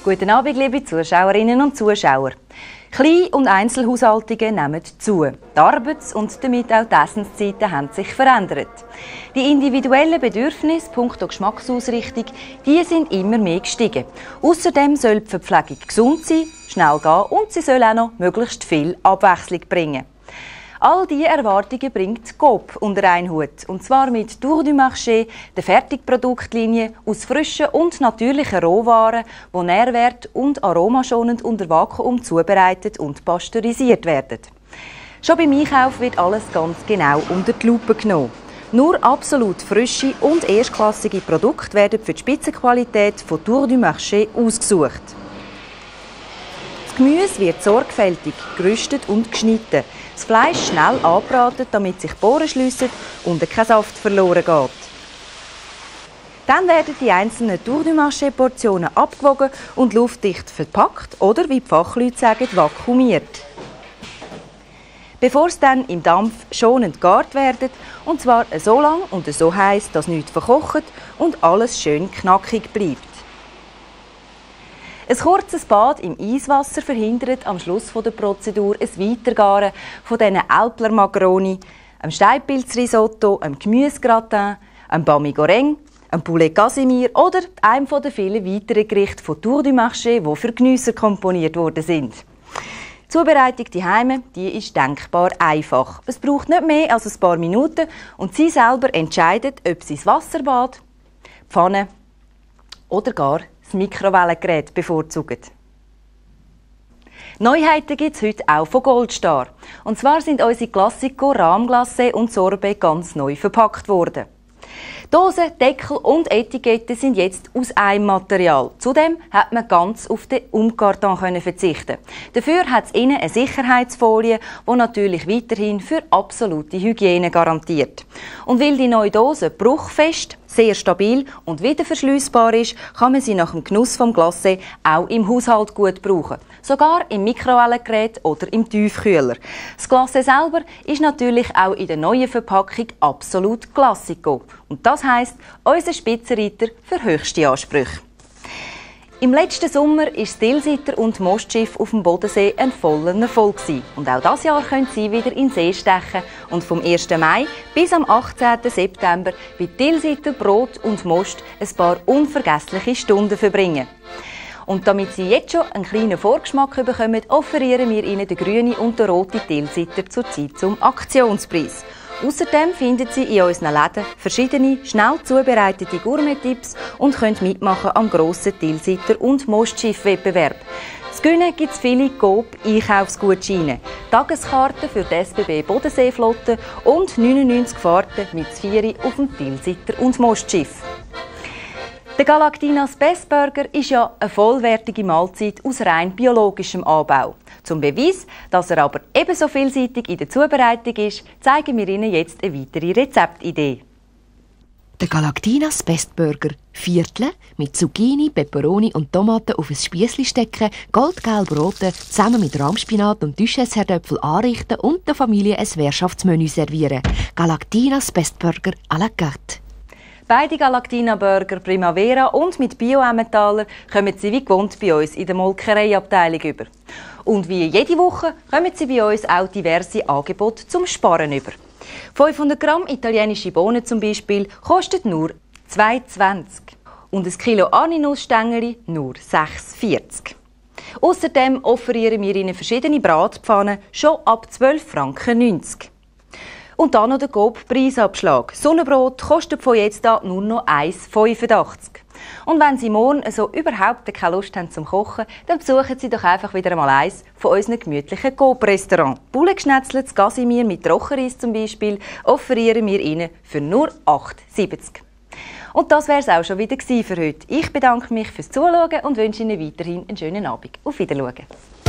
Guten Abend, liebe Zuschauerinnen und Zuschauer. Klein- und Einzelhaushaltungen nehmen zu. Die Arbeits- und damit auch die Essenszeiten haben sich verändert. Die individuellen Bedürfnisse punkto Geschmacksausrichtung, die sind immer mehr gestiegen. Außerdem soll die Verpflegung gesund sein, schnell gehen und sie soll auch noch möglichst viel Abwechslung bringen. All diese Erwartungen bringt Coop unter einen Hut. Und zwar mit Tour du Marché, der Fertigproduktlinie aus frischen und natürlichen Rohwaren, die nährwert- und aromaschonend unter Vakuum zubereitet und pasteurisiert werden. Schon beim Einkauf wird alles ganz genau unter die Lupe genommen. Nur absolut frische und erstklassige Produkte werden für die Spitzenqualität von Tour du Marché ausgesucht. Das Gemüse wird sorgfältig gerüstet und geschnitten. Das Fleisch schnell angebraten, damit sich die Poren schliessen und kein Saft verloren geht. Dann werden die einzelnen Tour du Marché Portionen abgewogen und luftdicht verpackt oder, wie die Fachleute sagen, vakuumiert. Bevor es dann im Dampf schonend gegart werden, und zwar so lang und so heiß, dass nichts verkocht und alles schön knackig bleibt. Ein kurzes Bad im Eiswasser verhindert am Schluss der Prozedur ein Weitergaren von diesen Älpler Macaroni, einem Steinpilzrisotto, einem Gemüsegratin, einem Bami Goreng, einem Poulet Casimir oder einem der vielen weiteren Gerichte von Tour du Marché, die für Geniesser komponiert worden sind. Die Zubereitung daheim, die ist denkbar einfach. Es braucht nicht mehr als ein paar Minuten und Sie selber entscheiden, ob Sie das Wasserbad, die Pfanne oder gar das Mikrowellengerät bevorzugen. Neuheiten gibt es heute auch von Goldstar. Und zwar sind unsere Klassiker Rahmglacé und Sorbet ganz neu verpackt worden. Dosen, Deckel und Etiketten sind jetzt aus einem Material. Zudem hat man ganz auf den Umkarton verzichten. Dafür hat es innen eine Sicherheitsfolie, die natürlich weiterhin für absolute Hygiene garantiert. Und weil die neue Dose bruchfest, sehr stabil und wiederverschliessbar ist, kann man sie nach dem Genuss vom Glacé auch im Haushalt gut brauchen. Sogar im Mikrowellengerät oder im Tiefkühler. Das Glacé selber ist natürlich auch in der neuen Verpackung absolut Classico. Und das heisst, unser Spitzenreiter für höchste Ansprüche. Im letzten Sommer war das Tilsiter und Mostschiff auf dem Bodensee ein voller Erfolg. Und auch dieses Jahr können Sie wieder in den See stechen und vom 1. Mai bis am 18. September bei Tilsiter, Brot und Most ein paar unvergessliche Stunden verbringen. Und damit Sie jetzt schon einen kleinen Vorgeschmack bekommen, offerieren wir Ihnen den grünen und den roten Tilsiter zurzeit zum Aktionspreis. Außerdem finden Sie in unseren Läden verschiedene schnell zubereitete Gourmet-Tipps und können mitmachen am grossen Tilsiter- und Mostschiff-Wettbewerb. Zu gewinnen gibt es viele Coop-Einkaufsgutscheine, Tageskarten für die SBB Bodenseeflotte und 99 Fahrten mit Zvieri auf dem Tilsiter- und Mostschiff. Der Galactinas Best Burger ist ja eine vollwertige Mahlzeit aus rein biologischem Anbau. Zum Beweis, dass er aber ebenso vielseitig in der Zubereitung ist, zeigen wir Ihnen jetzt eine weitere Rezeptidee. Der Galactinas Best Burger. Viertel mit Zucchini, Peperoni und Tomaten auf ein Spiessli stecken, goldgelb rote, zusammen mit Rahmspinat und Duchesse-Herdöpfel anrichten und der Familie ein Währschaftsmenü servieren. Galactinas Best Burger à la carte. Beide Galactina-Burger Primavera und mit Bio-Emmentaler kommen Sie wie gewohnt bei uns in der Molkereiabteilung über. Und wie jede Woche kommen Sie bei uns auch diverse Angebote zum Sparen über. 500 Gramm italienische Bohnen zum Beispiel kostet nur 2,20 und ein Kilo Aninussstängeli nur 6,40. Außerdem offerieren wir Ihnen verschiedene Bratpfannen schon ab 12,90 Franken. Und dann noch der Coop-Preisabschlag. Sonnenbrot kostet von jetzt an nur noch 1,85. Und wenn Sie morgen so überhaupt keine Lust haben zum Kochen, dann besuchen Sie doch einfach wieder einmal eins von unseren gemütlichen Coop-Restaurants. Bullengeschnetzeltes Casimir mit Trockenreis zum Beispiel offerieren wir Ihnen für nur 8,70. Und das wäre es auch schon wieder für heute. Ich bedanke mich fürs Zuschauen und wünsche Ihnen weiterhin einen schönen Abend. Auf Wiedersehen.